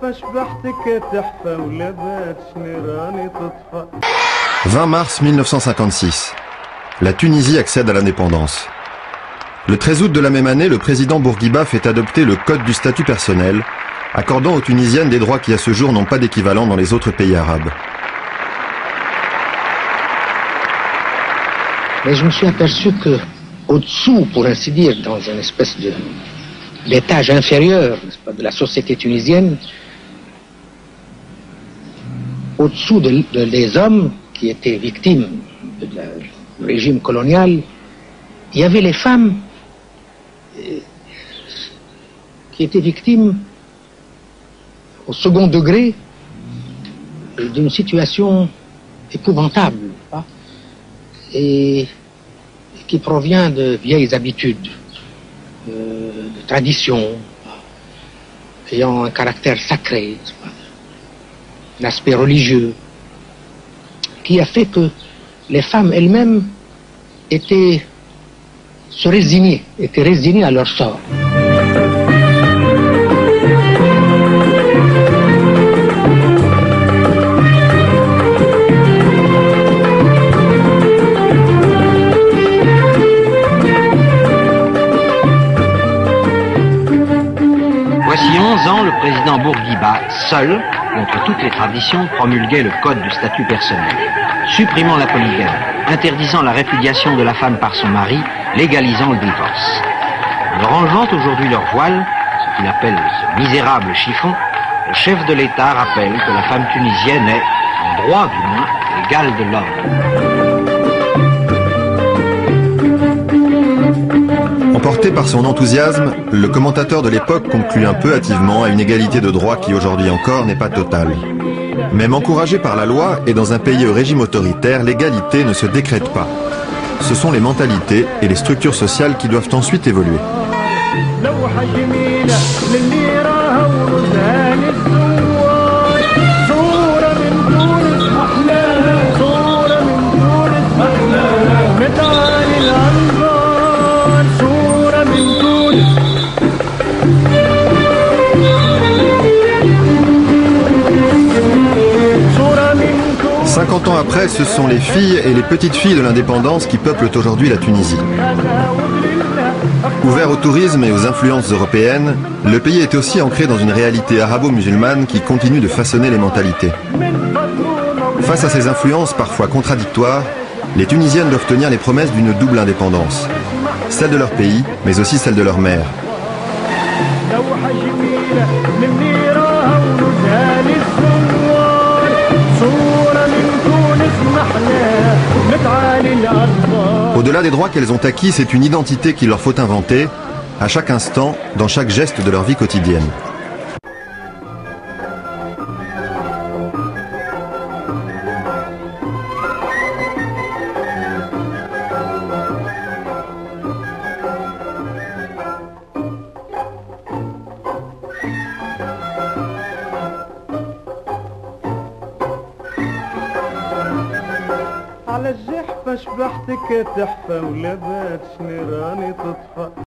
20 mars 1956. La Tunisie accède à l'indépendance. Le 13 août de la même année, le président Bourguiba fait adopter le Code du statut personnel, accordant aux Tunisiennes des droits qui à ce jour n'ont pas d'équivalent dans les autres pays arabes. Mais je me suis aperçu que, au-dessous, pour ainsi dire, dans une espèce d'étage inférieur, n'est-ce pas, de la société tunisienne, au-dessous des hommes qui étaient victimes du régime colonial, il y avait les femmes qui étaient victimes au second degré d'une situation épouvantable, hein, et qui provient de vieilles habitudes, de traditions, ayant un caractère sacré, un aspect religieux, qui a fait que les femmes elles-mêmes étaient résignées à leur sort. Voici 11 ans, le président Bourguiba, seul, contre toutes les traditions, promulguait le code du statut personnel, supprimant la polygamie, interdisant la répudiation de la femme par son mari, légalisant le divorce. En leur enlevant aujourd'hui leur voile, ce qu'il appelle ce misérable chiffon, le chef de l'État rappelle que la femme tunisienne est, en droit du moins, l'égale de l'homme. Emporté par son enthousiasme, le commentateur de l'époque conclut un peu hâtivement à une égalité de droit qui aujourd'hui encore n'est pas totale. Même encouragée par la loi et dans un pays au régime autoritaire, l'égalité ne se décrète pas. Ce sont les mentalités et les structures sociales qui doivent ensuite évoluer. Ans après, ce sont les filles et les petites filles de l'indépendance qui peuplent aujourd'hui la Tunisie. Ouvert au tourisme et aux influences européennes, le pays est aussi ancré dans une réalité arabo-musulmane qui continue de façonner les mentalités. Face à ces influences parfois contradictoires, les Tunisiennes doivent tenir les promesses d'une double indépendance, celle de leur pays, mais aussi celle de leur mère. Au-delà des droits qu'elles ont acquis, c'est une identité qu'il leur faut inventer, à chaque instant, dans chaque geste de leur vie quotidienne. على الزحفة شبحتك تحفة ولبات شنيراني تطفى